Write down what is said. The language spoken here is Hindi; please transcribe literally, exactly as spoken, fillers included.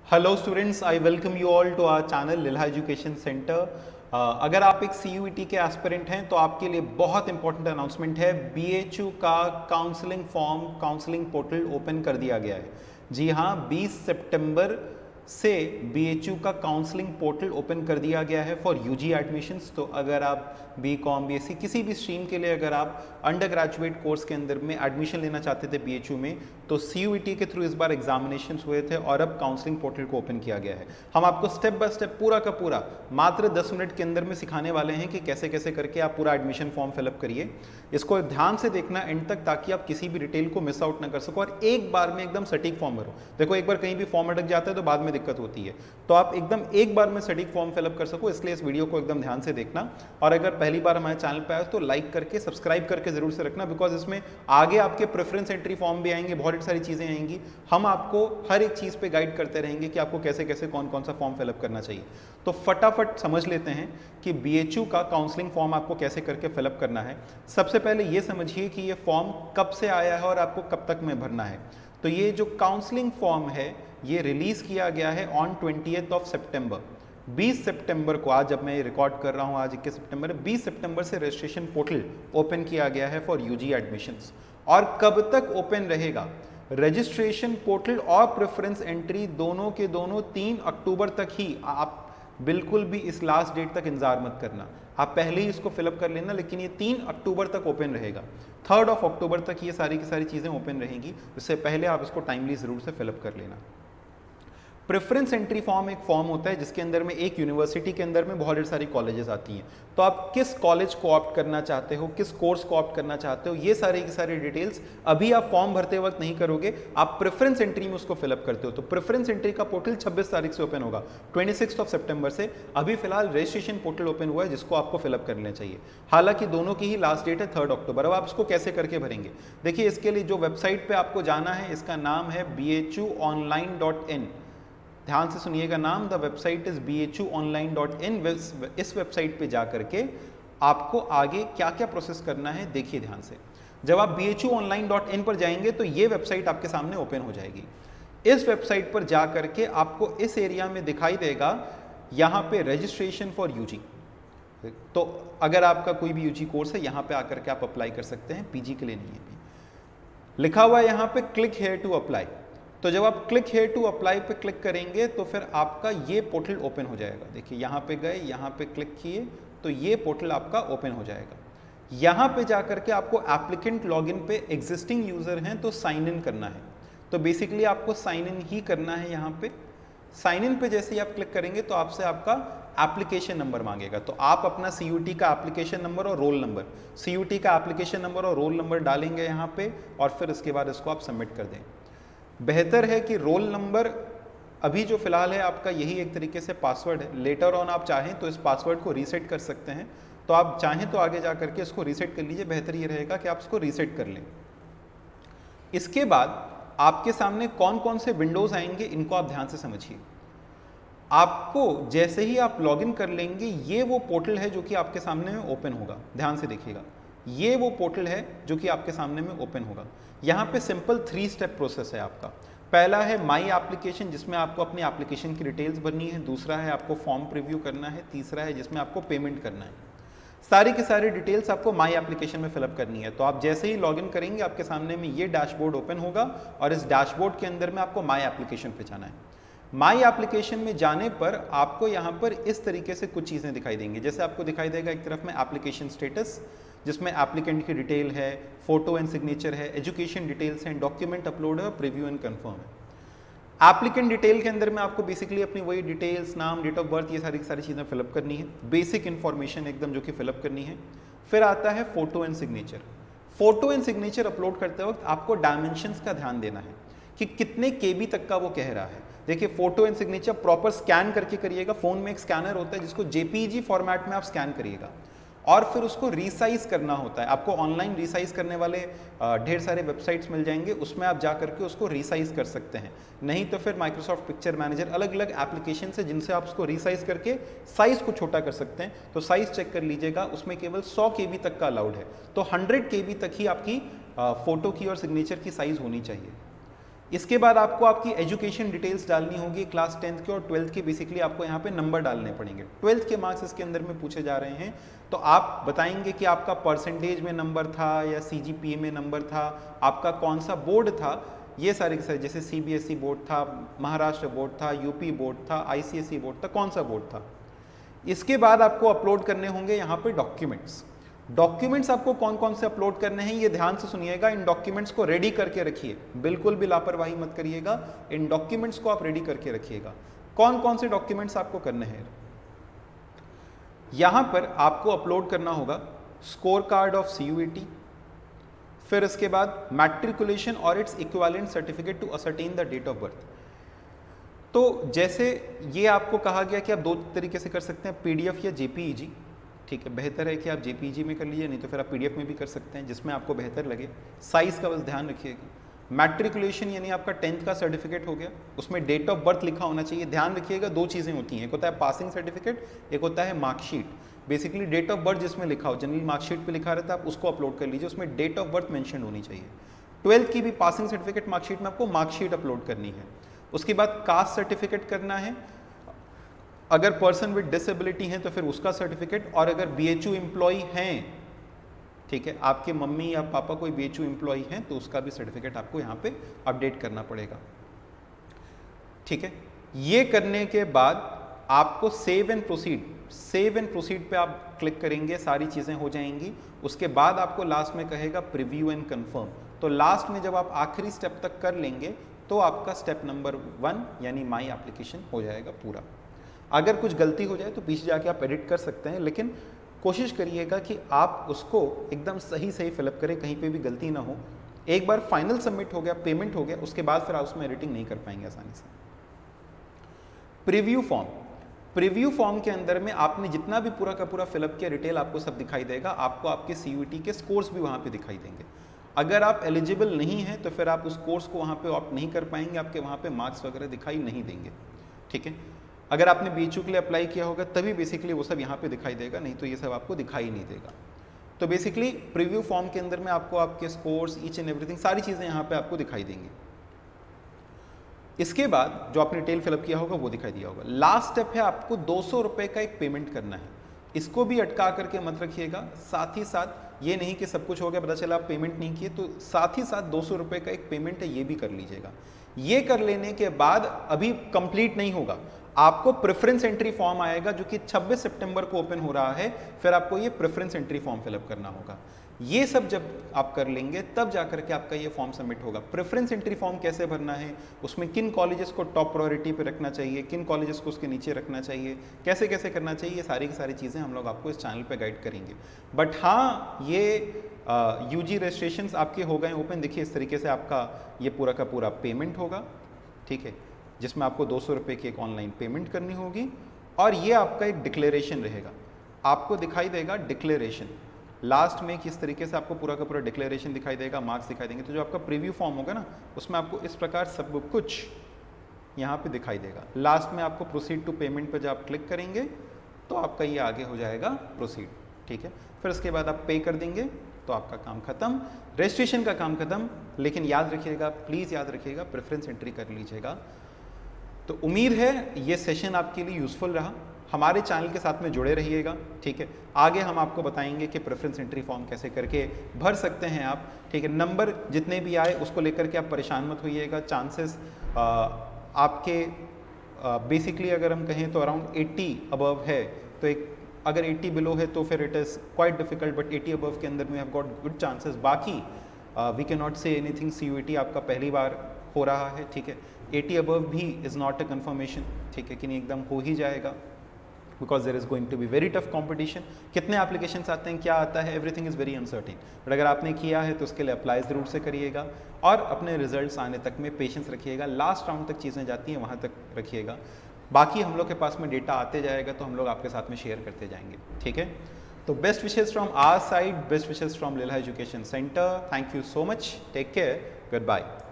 Hello students, I welcome you all to our channel Leela education centre. अगर आप एक सी यू ई टी के एस्पिरेंट हैं तो आपके लिए बहुत इंपॉर्टेंट अनाउंसमेंट है। बी एच यू का counselling form, counselling portal open कर दिया गया है। जी हाँ, बीस सितंबर से बी एच यू का काउंसलिंग पोर्टल ओपन कर दिया गया है फॉर यू जी एडमिशन्स। तो अगर आप B com B S C किसी भी स्ट्रीम के लिए अगर आप अंडर ग्रेजुएट कोर्स के अंदर में एडमिशन लेना चाहते थे बी एच यू में, तो सी यू ई टी के थ्रू इस बार एग्जामिनेशन हुए थे और अब काउंसलिंग पोर्टल को ओपन किया गया है। हम आपको स्टेप बाय स्टेप पूरा का पूरा मात्र दस मिनट के अंदर में सिखाने वाले हैं कि कैसे कैसे करके आप पूरा एडमिशन फॉर्म फिलअप करिए। इसको ध्यान से देखना एंड तक, ताकि आप किसी भी डिटेल को मिस आउट ना कर सको और एक बार में एकदम सटीक फॉर्म भरो। देखो, एक बार कहीं भी फॉर्म अटक जाता है तो बाद में दिक्कत होती है, तो आप एकदम एक बार में सटीक फॉर्म फिलअप कर सको, इसलिए इस वीडियो को एकदम ध्यान से देखना। और अगर पहली बार हमारे चैनल पे आए तो लाइक करके सब्सक्राइब करके जरूर से रखना, बिकॉज इसमें आगे आपके प्रेफरेंस एंट्री फॉर्म भी आएंगे, बहुत सारी चीजें आएंगी। हम आपको हर एक चीज पे गाइड करते रहेंगे कि आपको कैसे कैसे कौन कौन सा फॉर्म फिलअप करना चाहिए। तो फटाफट समझ लेते हैं कि बी एच यू का काउंसलिंग फॉर्म आपको कैसे करके फिलअप करना है। सबसे पहले ये समझिए कि ये फॉर्म कब से आया है और आपको कब तक में भरना है। तो ये जो काउंसलिंग फॉर्म है ये रिलीज किया गया है ऑन ट्वेंटियथ ऑफ सितंबर। बीस सितंबर को, आज जब मैं ये रिकॉर्ड कर रहा हूँ, आज इक्कीस सितंबर, बीस सितंबर से रजिस्ट्रेशन पोर्टल ओपन किया गया है फॉर यूजी एडमिशन्स। और कब तक ओपन रहेगा? रजिस्ट्रेशन पोर्टल और प्रेफरेंस एंट्री दोनों के दोनों तीन अक्टूबर तक ही। आप बिल्कुल भी इस लास्ट डेट तक इंतजार मत करना, आप पहले ही इसको फिलअप कर लेना, लेकिन ये तीन अक्टूबर तक ओपन रहेगा। थर्ड ऑफ अक्टूबर तक ये सारी की सारी चीज़ें ओपन रहेंगी, उससे पहले आप इसको टाइमली ज़रूर से फिलअप कर लेना। प्रेफरेंस एंट्री फॉर्म एक फॉर्म होता है जिसके अंदर में एक यूनिवर्सिटी के अंदर में बहुत सारी कॉलेजेस आती हैं, तो आप किस कॉलेज को ऑप्ट करना चाहते हो, किस कोर्स को ऑप्ट करना चाहते हो, ये सारी की सारी डिटेल्स अभी आप फॉर्म भरते वक्त नहीं करोगे, आप प्रेफरेंस एंट्री में उसको फिलअप करते हो। तो प्रेफरेंस एंट्री का पोर्टल छब्बीस तारीख से ओपन होगा, छब्बीस ऑफ सितंबर से। अभी फिलहाल रजिस्ट्रेशन पोर्टल ओपन हुआ है जिसको आपको फिलअप कर लेना चाहिए। हालांकि दोनों की ही लास्ट डेट है थर्ड अक्टूबर। अब आप इसको कैसे करके भरेंगे? देखिए, इसके लिए जो वेबसाइट पर आपको जाना है, इसका नाम है B H U online dot in. ध्यान से सुनिएगा नाम, the website is B H U online dot in. इस वेबसाइट पे जा करके आपको आगे क्या क्या प्रोसेस करना है देखिए ध्यान से। जब आप B H U online dot in पर जाएंगे तो ये वेबसाइट आपके सामने ओपन हो जाएगी। इस वेबसाइट पर जा करके आपको इस एरिया में दिखाई देगा यहाँ पे रजिस्ट्रेशन फॉर यूजी। तो अगर आपका कोई भी यूजी कोर्स है यहाँ पे आकर के आप अप्लाई कर सकते हैं, पीजी के लिए नहीं है। लिखा हुआ है यहाँ पे क्लिक हेयर टू अप्लाई। तो जब आप क्लिक हेयर टू अप्लाई पे क्लिक करेंगे तो फिर आपका ये पोर्टल ओपन हो जाएगा। देखिए, यहाँ पे गए, यहाँ पे क्लिक किए तो ये पोर्टल आपका ओपन हो जाएगा। यहाँ पे जाकर के आपको एप्लीकेंट लॉगिन पे एग्जिस्टिंग यूजर हैं तो साइन इन करना है। तो बेसिकली आपको साइन इन ही करना है। यहाँ पे साइन इन पे जैसे ही आप क्लिक करेंगे तो आपसे आपका एप्लीकेशन नंबर मांगेगा। तो आप अपना सी यू टी का एप्लीकेशन नंबर और roll number, C U T का एप्लीकेशन नंबर और रोल नंबर डालेंगे यहाँ पे, और फिर इसके बाद इसको आप सबमिट कर दें। बेहतर है कि रोल नंबर अभी जो फिलहाल है आपका यही एक तरीके से पासवर्ड है। लेटर ऑन आप चाहें तो इस पासवर्ड को रीसेट कर सकते हैं, तो आप चाहें तो आगे जा करके इसको रीसेट कर लीजिए। बेहतर ये रहेगा कि आप इसको रीसेट कर लें। इसके बाद आपके सामने कौन कौन से विंडोज आएंगे इनको आप ध्यान से समझिए। आपको जैसे ही आप लॉगिन कर लेंगे, ये वो पोर्टल है जो कि आपके सामने में ओपन होगा। ध्यान से देखिएगा, ये वो पोर्टल है जो कि आपके सामने में ओपन होगा। यहाँ पे सिंपल थ्री स्टेप प्रोसेस है आपका। पहला है माई एप्लीकेशन, जिसमें आपको अपनी एप्लीकेशन की डिटेल्स भरनी है। दूसरा है आपको फॉर्म प्रीव्यू करना है। तीसरा है जिसमें आपको पेमेंट करना है। सारी की सारी डिटेल्स आपको माई एप्लीकेशन में फिलअप करनी है। तो आप जैसे ही लॉगिन करेंगे आपके सामने में ये डैशबोर्ड ओपन होगा और इस डैशबोर्ड के अंदर में आपको माई एप्लीकेशन पे जाना है। माई एप्लीकेशन में जाने पर आपको यहाँ पर इस तरीके से कुछ चीज़ें दिखाई देंगी। जैसे आपको दिखाई देगा एक तरफ में एप्लीकेशन स्टेटस, जिसमें एप्लीकेंट की डिटेल है, फोटो एंड सिग्नेचर है, एजुकेशन डिटेल्स हैं, डॉक्यूमेंट अपलोड है, प्रीव्यू एंड कंफर्म है। एप्लीकेंट डिटेल के अंदर में आपको बेसिकली अपनी वही डिटेल्स, नाम, डेट ऑफ बर्थ, ये सारी सारी चीज़ें फिलअप करनी है। बेसिक इन्फॉर्मेशन एकदम जो कि फिलअप करनी है। फिर आता है photo and signature. Photo and signature upload करते वक्त आपको डायमेंशंस का ध्यान देना है कि कितने केबी तक का वो कह रहा है। देखिए, photo and signature proper scan करके करिएगा। फोन में एक स्कैनर होता है जिसको जेपीजी फॉर्मेट में आप स्कैन करिएगा और फिर उसको रीसाइज करना होता है। आपको ऑनलाइन रीसाइज करने वाले ढेर सारे वेबसाइट्स मिल जाएंगे, उसमें आप जा करके उसको रीसाइज कर सकते हैं। नहीं तो फिर माइक्रोसॉफ्ट पिक्चर मैनेजर, अलग अलग एप्लीकेशन है जिनसे आप उसको रीसाइज करके साइज को छोटा कर सकते हैं। तो साइज चेक कर लीजिएगा, उसमें केवल सौ केबी तक का अलाउड है। तो हंड्रेड केबी तक ही आपकी फोटो की और सिग्नेचर की साइज होनी चाहिए। इसके बाद आपको आपकी एजुकेशन डिटेल्स डालनी होगी, क्लास टेंथ के और ट्वेल्थ के बेसिकली आपको यहाँ पे नंबर डालने पड़ेंगे। ट्वेल्थ के मार्क्स इसके अंदर में पूछे जा रहे हैं, तो आप बताएंगे कि आपका परसेंटेज में नंबर था या सीजीपीए में नंबर था, आपका कौन सा बोर्ड था, ये सारे के सारे, जैसे सीबीएसई बोर्ड था, महाराष्ट्र बोर्ड था, यूपी बोर्ड था, आईसीएसई बोर्ड था, कौन सा बोर्ड था। इसके बाद आपको अपलोड करने होंगे यहाँ पे डॉक्यूमेंट्स। डॉक्यूमेंट्स आपको कौन कौन से अपलोड करने हैं ये ध्यान से सुनिएगा। इन डॉक्यूमेंट्स को रेडी करके रखिए, बिल्कुल भी लापरवाही मत करिएगा, इन डॉक्यूमेंट्स को आप रेडी करके रखिएगा। कौन कौन से डॉक्यूमेंट्स आपको करने हैं, यहां पर आपको अपलोड करना होगा स्कोर कार्ड ऑफ सीयूईटी, फिर इसके बाद मैट्रिकुलेशन और its equivalent certificate to ascertain the date of birth. तो जैसे ये आपको कहा गया कि आप दो तरीके से कर सकते हैं, पीडीएफ या जेपीईजी। ठीक है, बेहतर है कि आप जेपीईजी में कर लीजिए, नहीं तो फिर आप पीडीएफ में भी कर सकते हैं, जिसमें आपको बेहतर लगे। साइज़ का बस ध्यान रखिएगा। मैट्रिकुलेशन यानी आपका टेंथ का सर्टिफिकेट हो गया, उसमें डेट ऑफ बर्थ लिखा होना चाहिए। ध्यान रखिएगा दो चीज़ें होती हैं, एक होता है पासिंग सर्टिफिकेट, एक होता है marksheet. Basically date of birth जिसमें लिखा हो, जनरली मार्कशीट पे लिखा रहता है, आप उसको अपलोड कर लीजिए, उसमें डेट ऑफ बर्थ मेंशन होनी चाहिए। ट्वेल्थ की भी पासिंग सर्टिफिकेट मार्कशीट में आपको मार्कशीट अपलोड करनी है। उसके बाद कास्ट सर्टिफिकेट करना है, अगर पर्सन विद डिसेबिलिटी है तो फिर उसका सर्टिफिकेट, और अगर बीएचयू एम्प्लॉय हैं, ठीक है, आपके मम्मी या पापा कोई बीएचयू एम्प्लॉय हैं तो उसका भी सर्टिफिकेट आपको यहाँ पे अपडेट करना पड़ेगा। ठीक है, ये करने के बाद आपको save and proceed, save and proceed पे आप क्लिक करेंगे, सारी चीज़ें हो जाएंगी। उसके बाद आपको लास्ट में कहेगा प्रीव्यू एंड कंफर्म। तो लास्ट में जब आप आखिरी स्टेप तक कर लेंगे तो आपका स्टेप नंबर वन यानी माई एप्लीकेशन हो जाएगा पूरा। अगर कुछ गलती हो जाए तो पीछे जाके आप एडिट कर सकते हैं, लेकिन कोशिश करिएगा कि आप उसको एकदम सही सही फिलअप करें, कहीं पे भी गलती ना हो। एक बार फाइनल सबमिट हो गया, पेमेंट हो गया, उसके बाद फिर आप उसमें एडिटिंग नहीं कर पाएंगे आसानी से। प्रीव्यू फॉर्म, प्रीव्यू फॉर्म के अंदर में आपने जितना भी पूरा का पूरा फिलअप किया, डिटेल आपको सब दिखाई देगा। आपको आपके सीयूईटी के स्कोर्स भी वहाँ पे दिखाई देंगे। अगर आप एलिजिबल नहीं हैं तो फिर आप उस कोर्स को वहाँ पे ऑप्ट नहीं कर पाएंगे, आपके वहाँ पे मार्क्स वगैरह दिखाई नहीं देंगे। ठीक है, अगर आपने बीएचयू के लिए अप्लाई किया होगा तभी बेसिकली वो सब यहाँ पे दिखाई देगा, नहीं तो ये सब आपको दिखाई नहीं देगा। तो बेसिकली प्रीव्यू फॉर्म के अंदर में आपको आपके स्कोर्स, ईच एंड एवरीथिंग, सारी चीज़ें यहाँ पे आपको दिखाई देंगी। इसके बाद जो आपने डिटेल फिलअप किया होगा वो दिखाई दिया होगा। लास्ट स्टेप है, आपको दो सौ रुपये का एक पेमेंट करना है। इसको भी अटका करके मत रखिएगा। साथ ही साथ ये नहीं कि सब कुछ हो गया, पता चला आप पेमेंट नहीं किए, तो साथ ही साथ दो सौ रुपये का एक पेमेंट है, ये भी कर लीजिएगा। ये कर लेने के बाद अभी कंप्लीट नहीं होगा, आपको प्रेफरेंस एंट्री फॉर्म आएगा जो कि छब्बीस सितंबर को ओपन हो रहा है। फिर आपको ये प्रेफरेंस एंट्री फॉर्म फिलअप करना होगा। ये सब जब आप कर लेंगे तब जाकर के आपका ये फॉर्म सबमिट होगा। प्रेफरेंस एंट्री फॉर्म कैसे भरना है, उसमें किन कॉलेजेस को टॉप प्रायोरिटी पे रखना चाहिए, किन कॉलेजेस को उसके नीचे रखना चाहिए, कैसे कैसे करना चाहिए, ये सारी की सारी चीज़ें हम लोग आपको इस चैनल पे गाइड करेंगे। बट हाँ, ये यूजी रजिस्ट्रेशंस आपके हो गए ओपन। देखिए इस तरीके से आपका ये पूरा का पूरा पेमेंट होगा, ठीक है, जिसमें आपको दो सौ रुपये की एक ऑनलाइन पेमेंट करनी होगी। और ये आपका एक डिक्लेरेशन रहेगा, आपको दिखाई देगा डिक्लेरेशन लास्ट में किस तरीके से आपको पूरा का पूरा डिक्लेरेशन दिखाई देगा, मार्क्स दिखाई देंगे। तो जो आपका प्रीव्यू फॉर्म होगा ना, उसमें आपको इस प्रकार सब कुछ यहाँ पे दिखाई देगा। लास्ट में आपको प्रोसीड टू पेमेंट पर जब आप क्लिक करेंगे तो आपका ये आगे हो जाएगा प्रोसीड, ठीक है। फिर उसके बाद आप पे कर देंगे तो आपका काम खत्म, रजिस्ट्रेशन का काम खत्म। लेकिन याद रखिएगा, प्लीज़ याद रखिएगा, प्रेफरेंस एंट्री कर लीजिएगा। तो उम्मीद है ये सेशन आपके लिए यूज़फुल रहा। हमारे चैनल के साथ में जुड़े रहिएगा, ठीक है। आगे हम आपको बताएंगे कि प्रेफरेंस एंट्री फॉर्म कैसे करके भर सकते हैं आप, ठीक है। नंबर जितने भी आए उसको लेकर के आप परेशान मत होइएगा। चांसेस आपके बेसिकली अगर हम कहें तो अराउंड अस्सी अबव है, तो एक अगर अस्सी बिलो है तो फिर it is quite difficult, but अस्सी अबव के अंदर में हैव गॉट गुड चांसेस। बाकी we can not say anything. CUET आपका पहली बार हो रहा है, ठीक है। अस्सी अबव भी इज़ नॉट अ कन्फर्मेशन, ठीक है, कि नहीं एकदम हो ही जाएगा, because there is going to be very tough competition. कितने एप्लीकेशंस आते हैं, क्या आता है, everything is very uncertain. But अगर आपने किया है तो उसके लिए अप्लाई ज़रूर से करिएगा और अपने रिजल्ट्स आने तक में पेशेंस रखिएगा। लास्ट राउंड तक चीज़ें जाती हैं, वहाँ तक रखिएगा। बाकी हम लोग के पास में डेटा आते जाएगा तो हम लोग आपके साथ में शेयर करते जाएंगे, ठीक है। तो best wishes from our side, best wishes from लिल्हा education centre. Thank you so much, take care, good bye.